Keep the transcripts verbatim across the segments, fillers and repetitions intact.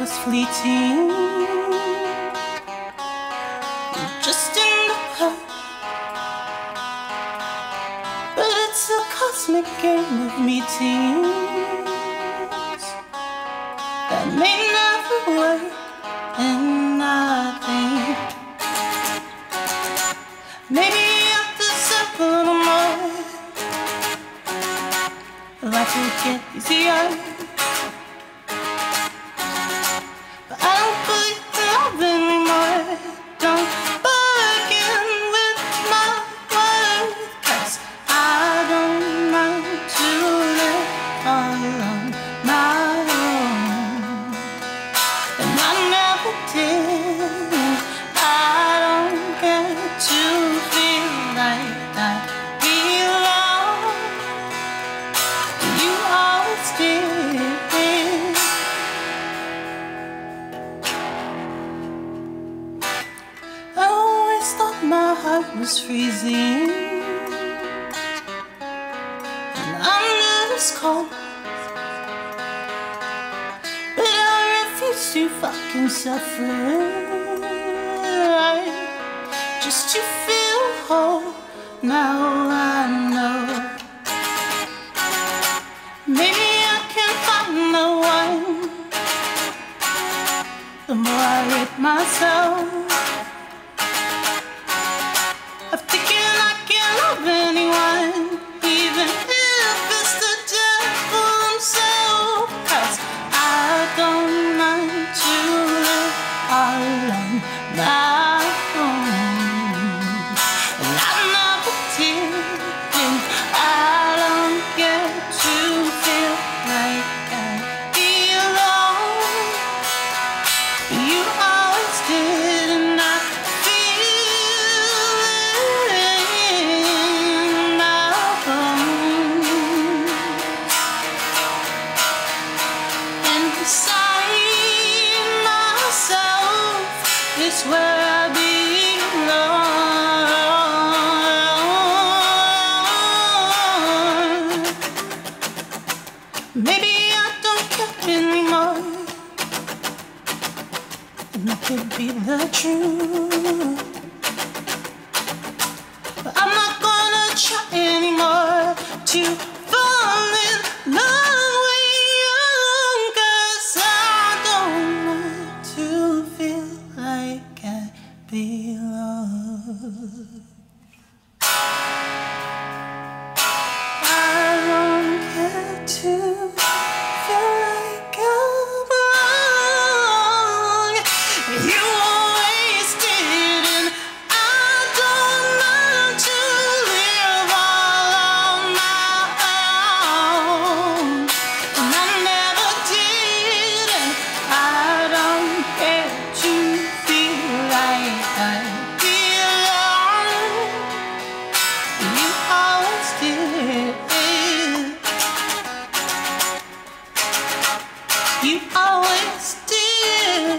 was fleeting, just in the past. But it's a cosmic game of meetings that may never wait. And I think maybe after several more, life will get easier. But I don't believe in love anymore. Don't bargain with my worth, 'cause I don't mind to live on my own. And I never did. I don't get to feel like I belong. You always did. I always thought my heart was freezing, and under this cold, but I refuse to fucking suffer, just to feel whole. Now I know maybe I can find the one. The more I rip myself of thinking I can't love anyone, even if it's the devil himself. 'Cause I don't mind to live all on my own. And I never did. And I don't get to feel like I belong. You always did, and I feel it in my bones. And beside myself is where I belong. Maybe I don't care anymore, and that could be the truth. But I'm not gonna try anymore to fall in love with you, 'cause I don't want to feel like I belong. I don't care to feel like I belong. You always did, and I don't mind to live all on my own. And I never did, and I don't care to feel like I belong. You always did. You always did.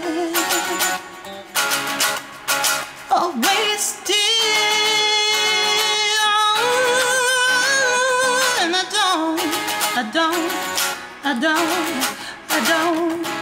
Always did. And I don't, I don't, I don't, I don't